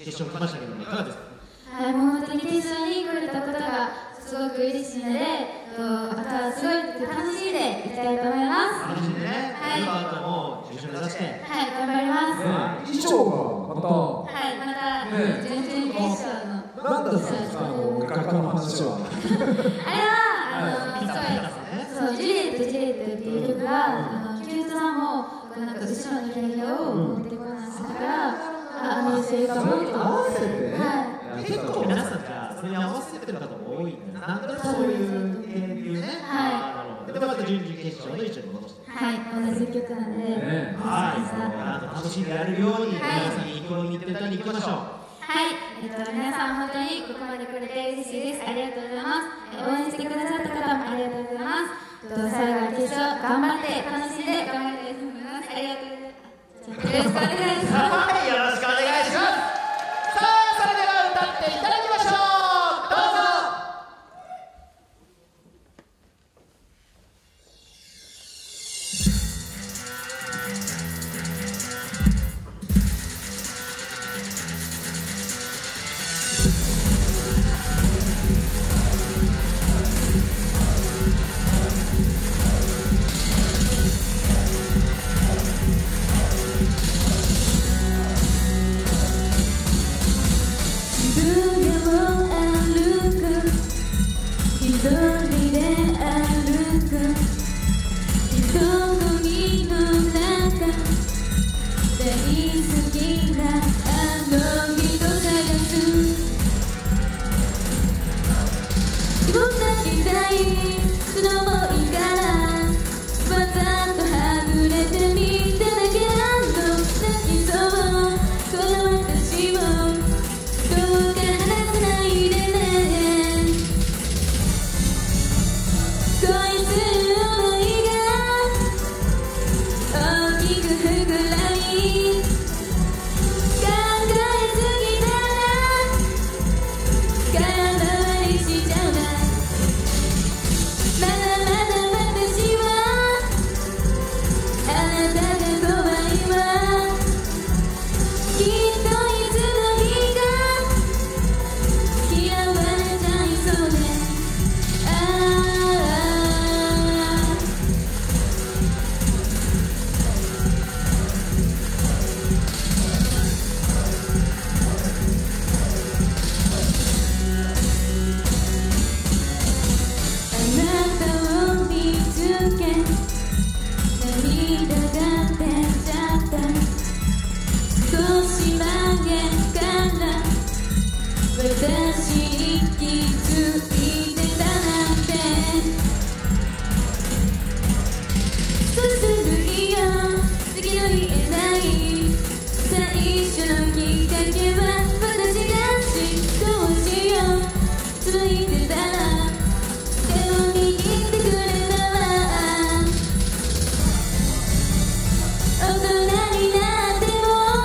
決勝来ましたけども、いかがですか？ はい、もう本当に決勝に来れたことがすごく嬉しいので、あとはすごい楽しんでいきたいと思います。 楽しんでね、 はい、 あともう優勝目指して、 はい、頑張ります。 衣装がまた、 はい、また準々決勝のなんだったんですか、画家の話は。 あれはすごい、そう、ジュリエットジュリエットっていう曲がキュートさんもなんか後ろのキャリアを持ってこなしたから、そういうかもと合わせて、 結構皆さんじゃあそれに合わせてる方も多いんだよ。なんとなくそういう系っていうね。 はい。 でまた準々決勝の一緒に戻して。 はい、同じ曲なんで。 はい。楽しんでやれるように皆さんに意気込み言ってたりいきましょう。 はい、皆さん本当にここまで来れて嬉しいです。ありがとうございます。応援してくださった方もありがとうございます。最後は決勝頑張って楽しんで頑張りたいと思います。ありがとうございます。よろしくお願いします。 はい、よろしくお願いします。さあ、それでは歌っていただきましょう。どうぞ。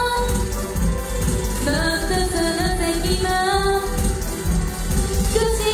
少し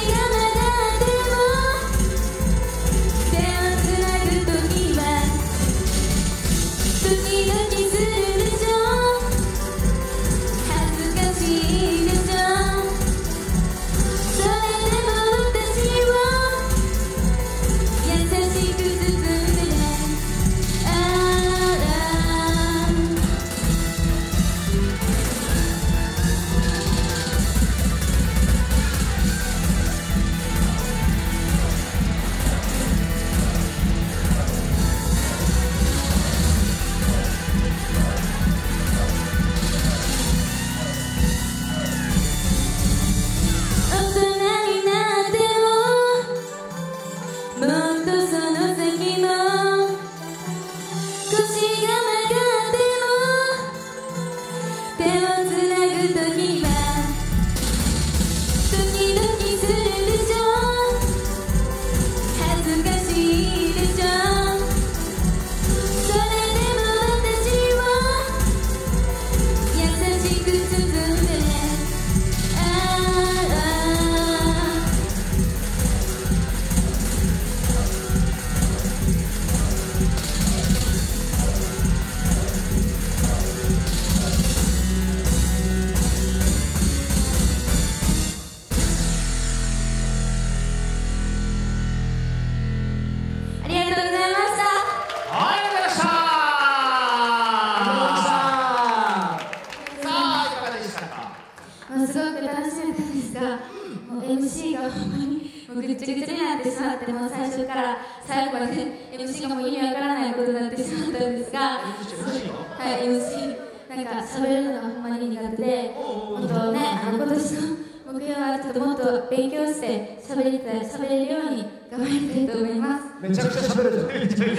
すごく楽しめたんですが、もう MC がほんまにもうぐっちゃぐちゃになってしまって、もう最初から最後まで MC がもう意味わからないことになってしまったんですが、はい、MC なんか喋るのがほんまに苦手で、本当ね、今年の目標はちょっともっと勉強して喋れるように頑張りたいと思います。 めちゃくちゃ喋るじゃん。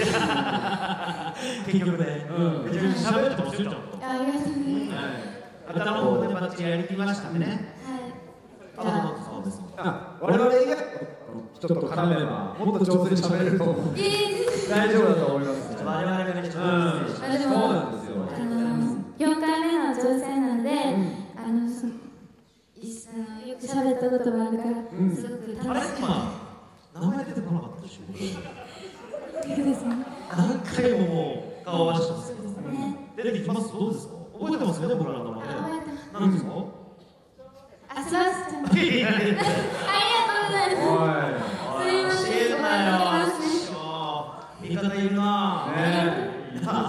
結局ね、めちゃくちゃ喋るともするじゃん。 ありがとうございます。 頭もね、バッチリやりきりましたんでね。 はい。 そうです。 我々以外ちょっと絡めばもっと上手に喋れると思う。大丈夫だと思います。 我々がめっちゃそうなんですよ。 4回目の挑戦なんで、よく喋ったこともあるから、すごく楽しみ。 名前出てこなかったでしょ。 ですね。 何回ももう顔合わせてますけど。テレビ来ます？どうですか？覚えてますよね、僕らの名前。何ですか？ あ、すいません。ありがとうございます。すいません。 味方いるな。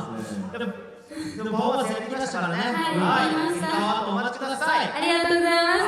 でもパフォーマンスやってきましたからね。はい。お待ちください。 ありがとうございます。